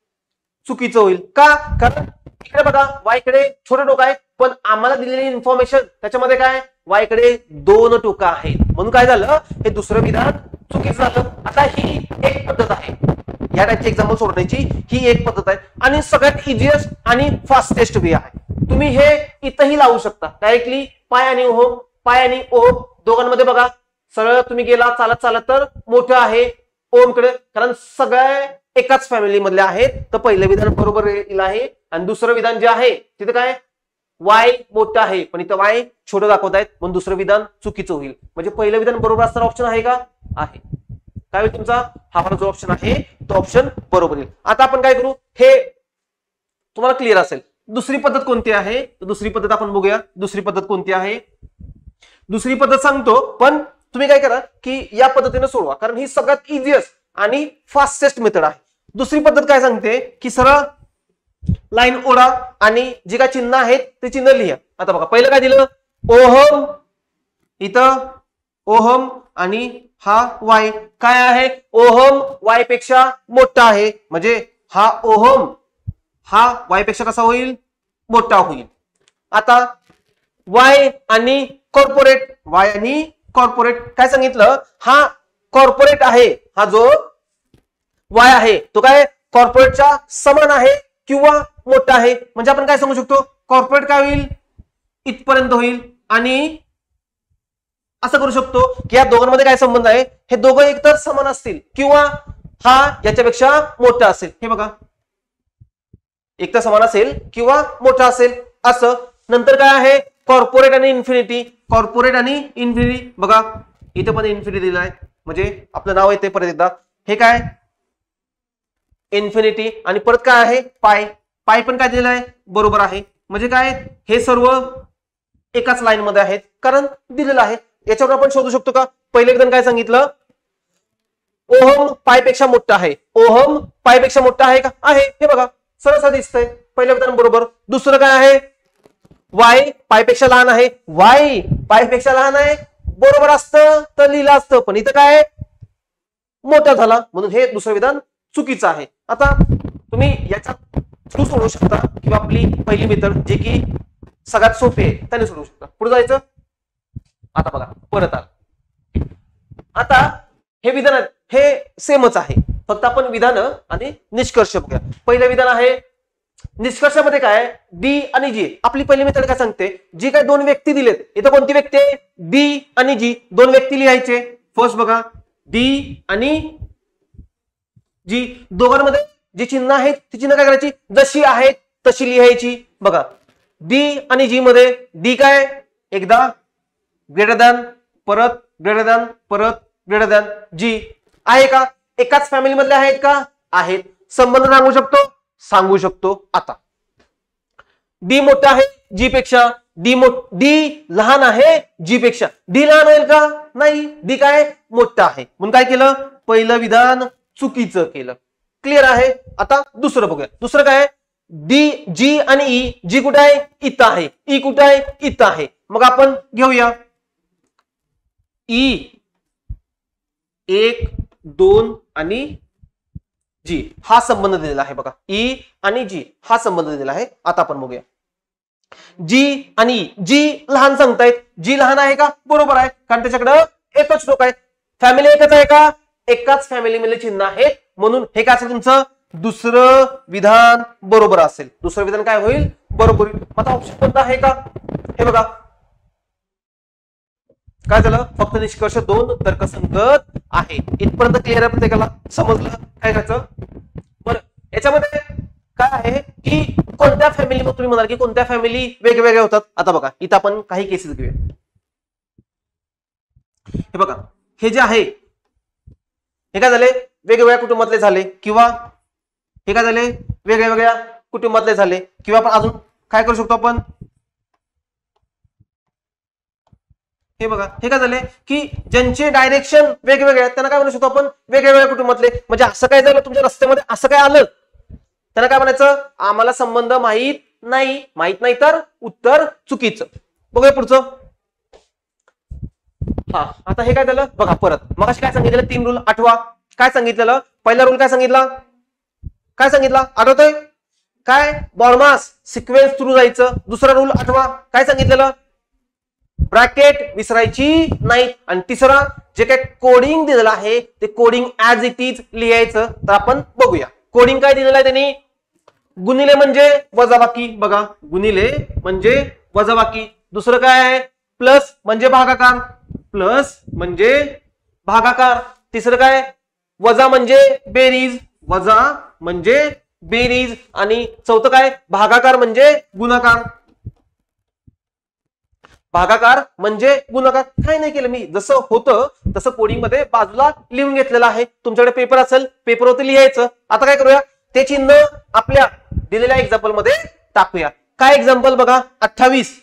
चुकीचं होईल. का, कारण इकडे बघा वाय कडे छोटं टोक आहे, पण आम्हाला दिलेली इन्फॉर्मेशन त्याच्यामध्ये काय, वाय कडे दोन टोका आहेत. म्हणून काय झालं, हे दुसरं विधान चुकीचं झालं. आता ही एक पद्धत आहे, या टाइपची एक्झाम्पल सोडण्याची ही एक पद्धत आहे आणि सगळ्यात इझिएस्ट आणि फास्टेस्ट वे आहे. तुम्ही हे इथंही लावू शकता डायरेक्टली. पाय आणि ओम, पाय आणि ओम दोघांमध्ये बघा सरळ तुम्ही गेला चालत चालत तर मोठं आहे ओम कडे, कारण सगळ्या एकाच फॅमिली मधले आहेत. तर पहिलं विधान बरोबर आहे आणि दुसरं विधान जे आहे तिथे काय, वाय मोठा आहे पण इथं वाय छोटं दाखवत आहेत, म्हणून दुसरं विधान चुकीचं होईल. म्हणजे पहिलं विधान बरोबर असणारा ऑप्शन आहे का, आहे. काय होईल तुमचा, हा वाला जो ऑप्शन आहे तो ऑप्शन बरोबर येईल. आता आपण काय करू, हे तुम्हाला क्लिअर असेल. दुसरी पद्धत कोणती आहे, दुसरी पद्धत आपण बघूया. दुसरी पद्धत कोणती आहे, दुसरी पद्धत सांगतो, पण तुम्ही काय करा की या पद्धतीने सोडवा, कारण ही सगळ्यात इझिएस्ट आणि फास्टेस्ट मेथड आहे. दुसरी पद्धत काय सांगते की सरळ लाईन ओढा आणि जे काय चिन्ह आहेत ते चिन्ह लिहा. आता बघा पहिलं काय दिलं, ओहम, इथं ओहम आणि हा वाय. काय आहे, ओहम वाय पेक्षा मोठा आहे, म्हणजे हा ओहम हा वाय पेक्षा कसा होईल, मोठा होईल. आता वाय आणि कॉर्पोरेट, वाय आणि कॉर्पोरेट काय सांगितलं, हा कॉर्पोरेट आहे, हा जो वाय आहे तो काय कॉर्पोरेटच्या समान आहे किंवा मोठा आहे. म्हणजे आपण काय सांगू शकतो, कॉर्पोरेट काय होईल, इथपर्यंत होईल आणि असं करू शकतो की या दोघांमध्ये काय संबंध आहे, हे दोघं एकतर समान असतील किंवा हा याच्यापेक्षा मोठा असेल. हे बघा एकतर समान असेल किंवा मोठा असेल असं. नंतर काय आहे कॉर्पोरेट आणि इन्फिनिटी. कॉर्पोरेट आणि इन्फिनिटी बघा इथे पण इन्फिनिटी दिलं आहे म्हणजे आपलं नाव येते परत एकदा. हे काय इन्फिनिटी आणि परत काय आहे पाय. पाय पण काय दिलेलं आहे बरोबर आहे. म्हणजे काय हे सर्व एकाच लाईन मध्ये आहेत कारण दिलेलं आहे. याच्यावर आपण शोधू शकतो का. पहिले विधान काय सांगितलं ओहम पायपेक्षा मोठा आहे. ओहम पायपेक्षा मोठा आहे का आहे. हे बघा सरळ दिसतंय पहिलं विधान बरोबर. दुसरं काय आहे वाय पायपेक्षा लहान आहे. वाय पायपेक्षा लहान आहे बरोबर असतं तर लिहिलं असतं पण इथं काय मोठा झाला म्हणून हे दुसरं विधान चुकीचं आहे. आता तुम्ही याच्या थ्रू सोडवू शकता किंवा आपली पहिली मेथड जे की सगळ्यात सोपी आहे त्याने सोडवू शकता. पुढे जायचं. आता बघा परत आलं. आता हे विधान हे सेमच आहे फक्त आपण विधान आणि निष्कर्ष बघूया. पहिलं विधान आहे निष्कर्षामध्ये काय डी आणि जी. आपली पहिली मेथड काय सांगते जी काय दोन व्यक्ती दिलेत इथं कोणती व्यक्ती आहे डी आणि जी. दोन व्यक्ती लिहायचे. फर्स्ट बघा डी आणि जी. दोघांमध्ये जी चिन्ह आहेत ती चिन्ह काय करायची जशी आहेत तशी लिहायची. बघा डी आणि जी मध्ये डी काय एकदा ग्रेटर दॅन परत ग्रेटर दॅन परत ग्रेटर दॅन जी आहे का. एकाच फॅमिली मधले आहेत का आहेत. संबंध सांगू शकतो सांगू शकतो. आता डी मोठा आहे जी पेक्षा. डी लहान आहे जी पेक्षा. डी लहान होईल का नाही. डी काय मोठा आहे म्हणून काय केलं पहिलं विधान चुकीचं केलं. क्लिअर आहे. आता दुसरं बघूया. दुसरं काय डी जी आणि ई. जी कुठे आहे इथं आहे. ई कुठे आहे इथं आहे. मग आपण घेऊया ई 1 2 आणि जी हा संबंध दिलेला आहे. बघा ई आणि जी हा संबंध दिलेला आहे. आता आपण बघूया जी आणि ई. जी लहान सांगतायत. जी लहान आहे का बरोबर आहे कारण त्याच्याकडे एकच लोक आहे. फॅमिली एकच आहे का एकाच फॅमिली मधले चिन्ह आहेत म्हणून हे काय असेल तुमचं दुसरं विधान बरोबर असेल. दुसरं विधान काय होईल बरोबर होईल. आता ऑप्शन कोणता आहे का हे बघा काय झालं फक्त निष्कर्ष 2 तर्कसंगत आहे. इथपर्यंत क्लिअर आहे प्रत्येकाला समजलं काय करायचं. बरं याच्यामध्ये काय आहे की कोणत्या फॅमिली मग तुम्ही म्हणाल की कोणत्या फॅमिली वेगवेगळ्या होतात. आता बघा इथं आपण काही केसेस घेऊया. हे बघा हे जे आहे हे काय झाले वेगवेगळ्या कुटुंबातले झाले किंवा हे काय झाले वेगळ्या वेगळ्या कुटुंबातले झाले किंवा आपण अजून काय करू शकतो आपण हे बघा हे काय झाले की ज्यांचे डायरेक्शन वेगवेगळे आहेत त्यांना काय म्हणू शकतो आपण वेगवेगळ्या कुटुंबातले. म्हणजे असं काय झालं तुमच्या रस्त्यामध्ये असं काय आलं त्यांना काय म्हणायचं आम्हाला संबंध माहित नाही तर उत्तर चुकीचं. बघूया पुढचं. हा आता हे काय झालं बघा परत मग काय सांगितलेलं 3 रूल आठवा. काय सांगितलेलं पहिला रूल काय सांगितला आठवतोय काय बॉर्मास सिक्वेन्स थ्रू जायचं. दुसरा रूल आठवा काय सांगितलेलं ब्रॅकेट विसरायची नाही. आणि तिसरा जे काय कोडिंग दिलेलं आहे ते कोडिंग ऍज इट इज लिहायचं. तर आपण बघूया कोडिंग काय दिलेलं आहे त्यांनी. गुणिले म्हणजे वजाबाकी. बघा गुणिले म्हणजे वजाबाकी. दुसरं काय आहे प्लस म्हणजे भागाकार. प्लस म्हणजे भागाकार. तिसरं काय वजा म्हणजे बेरीज. वजा म्हणजे बेरीज. आणि चौथं काय भागाकार म्हणजे गुणाकार. भागाकार म्हणजे गुणाकार. काय नाही केलं मी जसं होतं तसं कोडिंग मध्ये बाजूला लिहून घेतलेलं आहे. तुमच्याकडे पेपर असेल पेपरवरती लिहायचं. आता काय करूया ते चिन्ह आपल्या दिलेल्या एक्झाम्पल मध्ये टाकूया. काय एक्झाम्पल बघा 28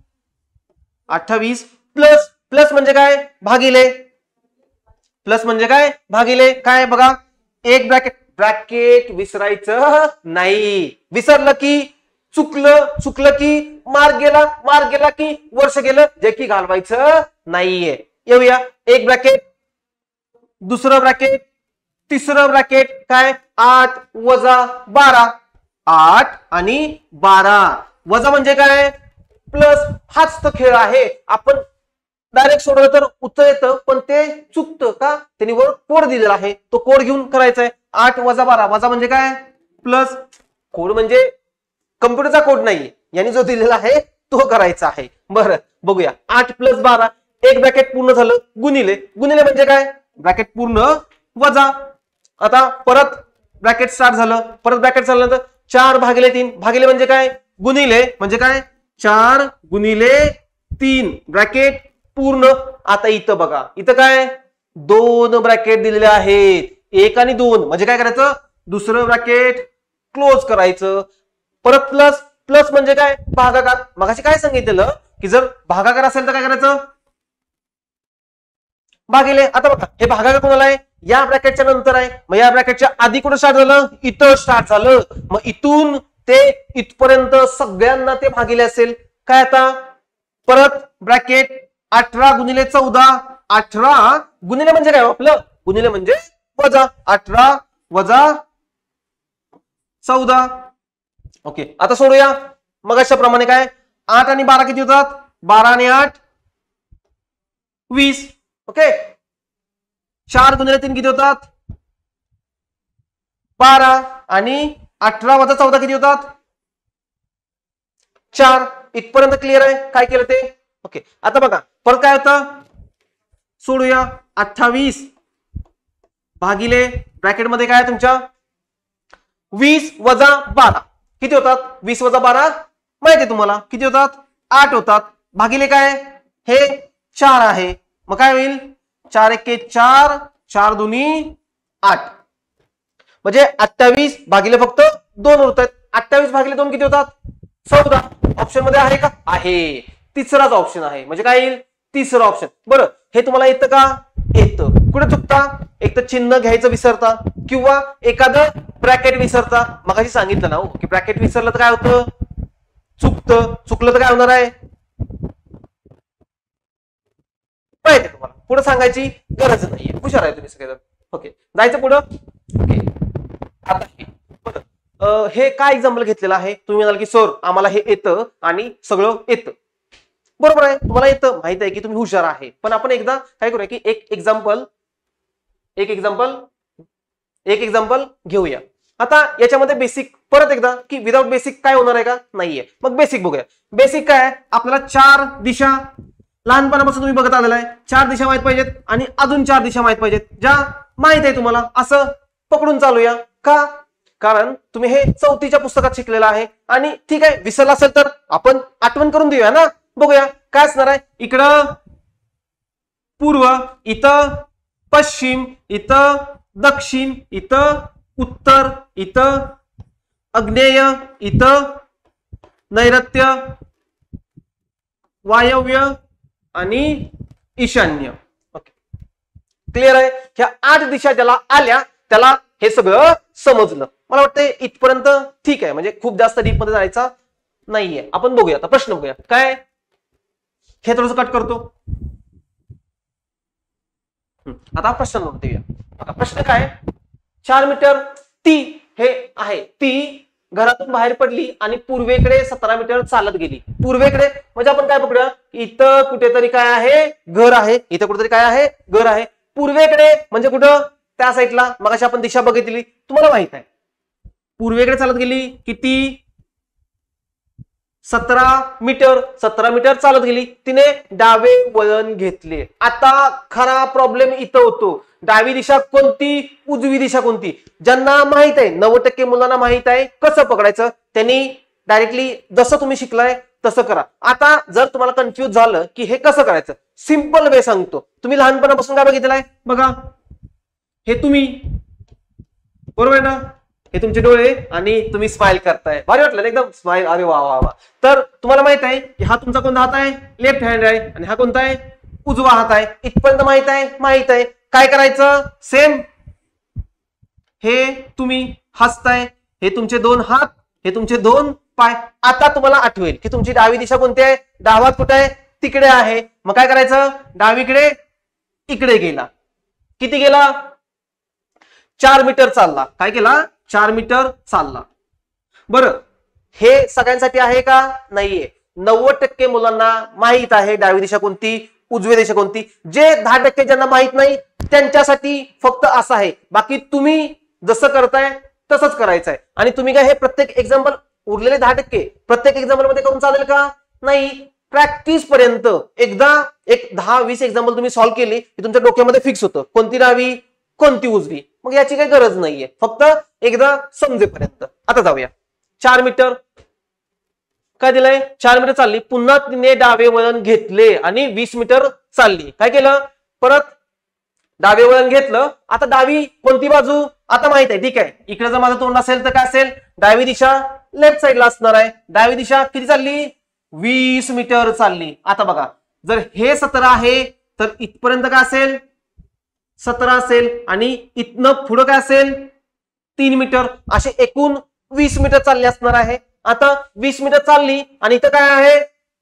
प्लस प्लस म्हणजे काय भागिले. प्लस म्हणजे काय भागिले. काय बघा एक ब्रॅकेट विसरायचं नाही. विसरलं की चुकलं की मार्ग गेला की वर्ष गेलं जे की घालवायचं नाहीये. येऊया एक ब्रॅकेट दुसरं ब्रॅकेट तिसरं ब्रॅकेट काय 8 वजा 12. 8 आणि 12 वजा म्हणजे काय प्लस. हाच तर खेळ आहे. आपण डायरेक्ट सोडवलं तर उत्तर येतं पण ते चुकतं का त्यांनी वर कोड दिलेला आहे तो कोड घेऊन करायचा आहे. 8 वजा 12 वजा म्हणजे काय प्लस. कोड म्हणजे कम्प्युटरचा कोड नाहीये यांनी जो दिलेला आहे तो करायचा आहे. बरं बघूया. 8 + 12 एक ब्रॅकेट पूर्ण झालं, गुणिले गुणिले म्हणजे काय, ब्रॅकेट पूर्ण वजा. आता परत ब्रॅकेट स्टार्ट झालं, परत ब्रॅकेट झाल्यानंतर 4/3 भागिले म्हणजे काय, गुणिले म्हणजे काय, 4 × 3 ब्रॅकेट पूर्ण. आता इथं बघा, इथं काय 2 ब्रॅकेट दिलेले आहेत, 1 आणि 2 म्हणजे काय करायचं, दुसरं ब्रॅकेट क्लोज करायचं. परत प्लस, प्लस म्हणजे काय, भागाकार. मगाशी काय सांगितलेलं की जर भागाकार असेल तर काय करायचं, भागिले. आता बघा हे भागाकार कोणाला आहे, या ब्रॅकेटच्या नंतर आहे, मग या ब्रॅकेटच्या आधी कुठं स्टार्ट झालं, इथं स्टार्ट झालं, मग इथून ते इथपर्यंत सगळ्यांना ते भागिले असेल. काय आता परत ब्रॅकेट 18 × 14, 18 गुणिले म्हणजे काय आपलं, गुणिले म्हणजे वजा, 18 - 14. ओके, आता सोडूया. मग अशा प्रमाणे काय, 8 आणि 12 किती होतात, 12 आणि 8 20. ओके, 4 × 3 किती होतात, 12 आणि 18 - 14 किती होतात, 4. इथपर्यंत क्लिअर आहे, काय केलं ते. ओके, आता बघा परत काय होतं, सोडूया. 28 भागिले ब्रॅकेटमध्ये काय तुमच्या 20 - 12 किती होतात, 20 - 12 माहिती आहे तुम्हाला किती होतात, 8 होतात. भागिले काय, हे 4 आहे, मग काय होईल, 4 × 1 = 4, 4 × 2 = 8 म्हणजे 28 भागिले फक्त 2 होत आहेत. 28 भागिले 2 किती होतात, 14. ऑप्शन मध्ये आहे का, आहे, तिसराच ऑप्शन आहे, म्हणजे काय येईल, तिसरं ऑप्शन. बरं हे तुम्हाला येतं का, येतं. कुठे चुकता, एक तर चिन्ह घ्यायचं विसरता किंवा एखादं ब्रॅकेट विसरता. मगाशी सांगितलं ना हो की ब्रॅकेट विसरलं तर काय होतं, चुकतं. चुकलं तर काय होणार आहे, माहिती तुम्हाला, पुढे सांगायची गरज नाहीये, हुशार आहे तुम्ही सगळेजण. ओके, जायचं पुढं. ओके, आता हे काय एक्झाम्पल घेतलेलं आहे, तुम्ही म्हणाल की सर आम्हाला हे येतं आणि सगळं येतं. बरोबर आहे, तुम्हाला येतं, माहित आहे की तुम्ही हुशार आहे. पण आपण एकदा काय करूया की एक एक्झाम्पल घेऊया. आता याच्यामध्ये बेसिक परत एकदा की विदाउट बेसिक काय होणार आहे का, नाहीये. मग बेसिक बघूया. बेसिक काय, आपल्याला 4 दिशा लहानपणापासून तुम्ही बघत आलेला आहे, 4 दिशा माहित पाहिजेत आणि अजून 4 दिशा माहित पाहिजेत, ज्या माहित आहे तुम्हाला, असं पकडून चालूया का, कारण तुम्ही हे 4थीच्या पुस्तकात शिकलेलं आहे. आणि ठीक आहे, विसरला असेल तर आपण आठवण करून देऊया ना. बघूया काय असणार आहे, इकडं पूर्व, इथं पश्चिम, इथं दक्षिण, इथं उत्तर, इथं आग्नेय, इथं नैऋत्य, वायव्य आणि ईशान्य. ओके, क्लिअर आहे. ह्या 8 दिशा ज्याला आल्या त्याला हे सगळं समजलं. मला वाटतं इथपर्यंत ठीक आहे, म्हणजे खूप जास्त डीप मध्ये जायचा नाहीये. आपण बघूया आता प्रश्न बघूया. काय, हे थोडंसं कट करतो. आता प्रश्न देऊया. प्रश्न काय, 4 मीटर ती हे आहे, ती घरातून बाहेर पडली आणि पूर्वेकडे 17 मीटर चालत गेली. पूर्वेकडे म्हणजे आपण काय पकडूया, इथं कुठेतरी काय आहे, घर आहे, इथं कुठेतरी काय आहे, घर आहे. पूर्वेकडे म्हणजे कुठं, त्या साईडला. मग अशी आपण दिशा बघितली, तुम्हाला माहित आहे. पूर्वेकडे चालत गेली किती, 17 मीटर चालत गेली. तिने डावे वळण घेतले. आता खरा प्रॉब्लेम इथं होतो, डावी दिशा कोणती, उजवी दिशा कोणती. ज्यांना माहित आहे, 90% मुलांना माहित आहे कसं पकडायचं, त्यांनी डायरेक्टली जसं तुम्ही शिकलाय तसं करा. आता जर तुम्हाला कन्फ्युज झालं की हे कसं करायचं, सिंपल वे सांगतो. तुम्ही लहानपणापासून काय बघितलेलं आहे बघा, हे तुम्ही, बरोबर आहे ना, हे तुमचे डोळे आणि तुम्ही स्माइल करताय, भारी वाटलं ना एकदम, स्माइल, अरे वा वा वा. तर तुम्हाला माहित आहे की हा तुमचा कोणता हात आहे, लेफ्ट हँड आहे, आणि हा कोणता आहे, उजवा हात आहे. इथपर्यंत माहित आहे, माहित आहे. काय करायचं, सेम, हे तुम्ही हसताय, हे तुमचे 2 हात, हे तुमचे 2 पाय. आता तुम्हाला आठवेल की तुमची डावी दिशा कोणती आहे, डावा कुठे आहे, तिकडे आहे. मग काय करायचं, डावीकडे इकडे गेला, किती गेला, 4 मीटर चालला. काय केला, 4 मीटर चालला. बरं हे सगळ्यांसाठी आहे का, नाहीये. 90% मुलांना माहित आहे डावी दिशा कोणती, उजवी दिशा कोणती. जे 10% ज्यांना माहित नाही त्यांच्यासाठी फक्त असं आहे. बाकी तुम्ही जसं करताय तसंच करायचं आहे. आणि तुम्ही काय हे प्रत्येक एक्झाम्पल, उरलेले 10% प्रत्येक एक्झाम्पल मध्ये करून चालेल का, नाही. प्रॅक्टिस पर्यंत एकदा एक 10-20 एक्झाम्पल तुम्ही सॉल्व्ह केली की तुमच्या डोक्यामध्ये फिक्स होतं कोणती डावी कोणती उजवी. मग याची काही गरज नाहीये, फक्त एकदा समजेपर्यंत. आता जाऊया. 4 मीटर काय दिलंय, 4 मीटर चालली, पुन्हा तिने डावे वळण घेतले आणि 20 मीटर चालली. काय केलं, परत डावे वळण घेतलं. आता डावी कोणती बाजू आता माहित आहे, ठीक आहे. इकडे जर माझं तोंड असेल तर काय असेल, डावी दिशा लेफ्ट साइडला असणार आहे. डावी दिशा किती चालली, 20 मीटर चालली. आता बघा, जर हे 17 आहे तर इथपर्यंत काय असेल, 17 असेल आणि इथनं पुढं काय असेल, 3 मीटर. असे एकूण 20 मीटर चालले असणार आहे. आता 20 मीटर चालली आणि इथं काय आहे,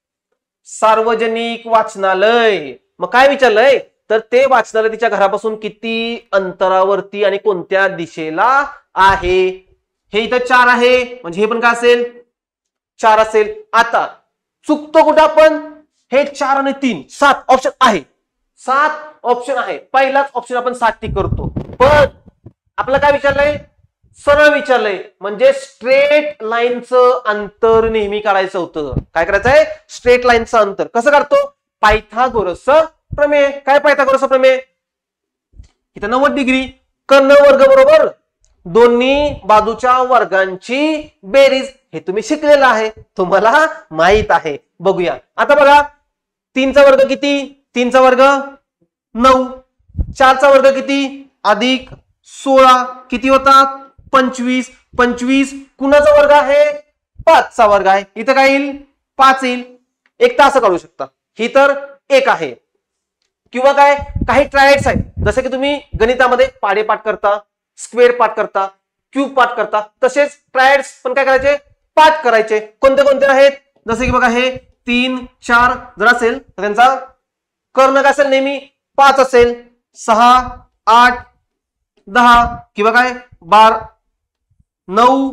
सार्वजनिक वाचनालय. मग काय विचारलंय, तर ते वाचनालय तिच्या घरापासून किती अंतरावरती आणि कोणत्या दिशेला आहे. हे इथं 4 आहे म्हणजे हे पण काय असेल, 4 असेल. आता चुकतो कुठं आपण, हे 4 आणि 3 7 ऑप्शन आहे, 7 ऑप्शन आहे. पहिलाच ऑप्शन आपण 7 टिक करतो. पण आपलं काय विचारलंय, सरळ विचारलंय, म्हणजे स्ट्रेट लाईनचं अंतर नेहमी काढायचं होतं. काय करायचंय, स्ट्रेट लाईनचं अंतर कसं काढतो, पायथागोरसचं प्रमेय. काय पायथागोरसचं प्रमेय, इथं 90 डिग्री, कर्ण वर्ग बरोबर दोन्ही बाजूच्या वर्गांची बेरीज. हे तुम्ही शिकलेलं आहे, तुम्हाला माहित आहे. बघूया आता बघा, 3चा वर्ग किती, 3चा वर्ग 9, 4चा वर्ग किती अधिक 16 किती होतात 25, 25 कुणाचा वर्ग आहे, 5चा वर्ग आहे. इथं काय येईल, 5 येईल. एक तास काढू शकता, ही तर 1 आहे. किंवा काय, काही ट्रायड्स आहेत, जसे की तुम्ही गणितामध्ये पाडे पाठ करता, स्क्वेअर पाठ करता, क्यूब पाठ करता, तसेच ट्रायड्स पण काय करायचे, पाठ करायचे. कोणते कोणते आहेत, जसे की बघा हे 3, 4 जर असेल तर त्यांचा कर्ण काय असेल, नेहमी 5 असेल. 6, 8, 10 किंवा काय 12, 9,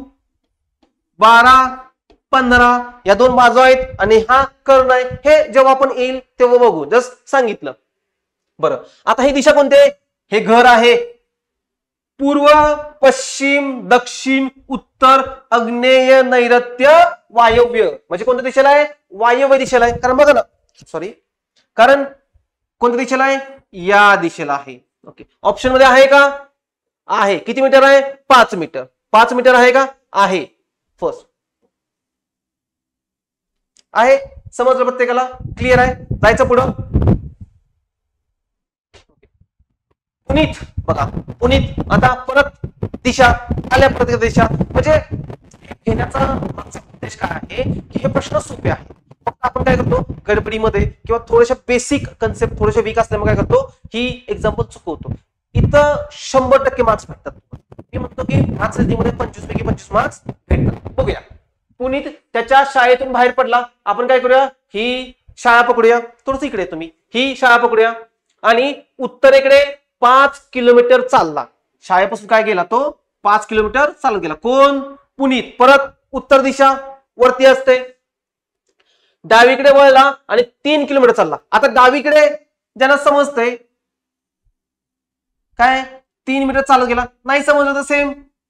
12, 15 या 2 बाजू आहेत आणि हा कर्ण आहे. हे जेव्हा आपण येईल तेव्हा बघू, जस्ट सांगितलं. बरं, आता ही दिशा कोणती आहे, हे घर आहे. पूर्व, पश्चिम, दक्षिण, उत्तर, आग्नेय, नैऋत्य, वायव्य, म्हणजे कोणत्या दिशेला आहे, वायव्य दिशेला आहे. कारण बघा ना, सॉरी, कारण कोणत्या दिशेला आहे, या दिशेला आहे. ओके, ऑप्शन मध्ये आहे का, आहे. किती मीटर आहे, 5 मीटर. 5 मीटर आहे का, आहे. फर्स्ट आहे, समजलं प्रत्येकाला, क्लिअर आहे. जायचं पुढं. पुनीत बघा, पुनीत आता परत दिशा आल्या, प्रत्येक दिशा म्हणजे घेण्याचा उद्देश काय आहे की हे प्रश्न सोपे आहे. फक्त आपण काय करतो, गडबडीमध्ये किंवा थोड्याशा बेसिक कन्सेप्ट थोडेसे वीक असल्यामुळे काय करतो, ही एक्झाम्पल चुकवतो. इथं 100% मार्क्स भेटतात. मी म्हणतो की मार्क्स मध्ये 25 पैकी 25 मार्क्स भेटतात. बघूया, पुनीत त्याच्या शाळेतून बाहेर पडला. आपण काय करूया, ही शाळा पकडूया, थोडस इकडे तुम्ही, ही शाळा पकडूया आणि उत्तरेकडे 5 किलोमीटर चालला. शाळेपासून काय गेला तो, 5 किलोमीटर चालत गेला. कोण, पुनीत. परत उत्तर दिशा वरती असते. डावीकडे वळला आणि 3 किलोमीटर चालला. आता डावीकडे ज्यांना समजतंय काय, 3 मीटर चालत गेला. नाही समजलं तर सेम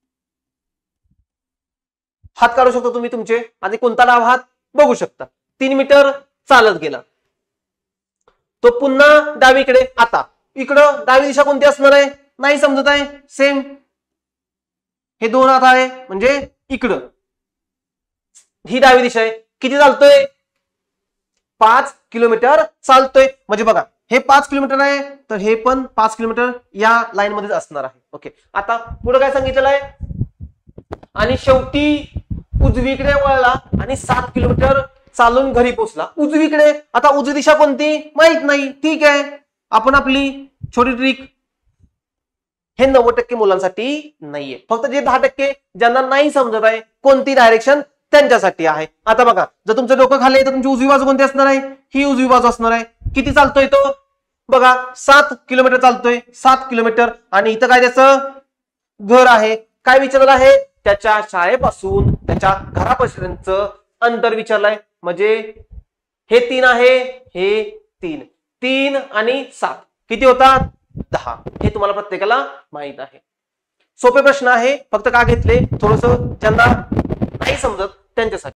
हात काढू शकता तुम्ही तुमचे आणि कोणता डावा हात बघू शकता. 3 मीटर चालत गेला तो, पुन्हा डावीकडे. आता इकडं डावी दिशा कोणती असणार आहे, नाही समजत आहे, सेम हे 2 हात आहे म्हणजे इकडं ही डावी दिशा आहे. किती चालतोय, 5 किलोमीटर चालतोय. म्हणजे बघा, हे 5 किलोमीटर आहे तर हे पण 5 किलोमीटर या लाईन मध्येच असणार आहे. ओके, आता पुढे काय सांगितलेलं आहे, आणि शेवटी उजवीकडे वळला आणि 7 किलोमीटर चालून घरी पोहोचला. उजवीकडे, आता उजवी दिशा कोणती माहित नाही, ठीक आहे, आपण आपली छोटी ट्रिक. हे 90% मुलांसाठी नाहीये, फक्त जे 10% ज्यांना नाही समजत आहे कोणती डायरेक्शन त्यांच्यासाठी आहे. आता बघा, जर तुमचं डोकं खाली आहे तर तुमची उजवी बाजू कोणती असणार आहे, ही उजवी बाजू असणार आहे. किती चालतोय तो, बघा 7 किलोमीटर चालतोय, 7 किलोमीटर. आणि इथं काय त्याचं घर आहे. काय विचारलं आहे, त्याच्या शाळेपासून त्याच्या घरापर्यंतच अंतर विचारलंय. म्हणजे हे 3 आहे, हे 3 आणि 7 किती होतात, 10. हे तुम्हाला प्रत्येकाला माहित आहे. सोपे प्रश्न आहे, फक्त का घेतले, थोडस ज्यांना नाही समजत त्यांच्यासाठी.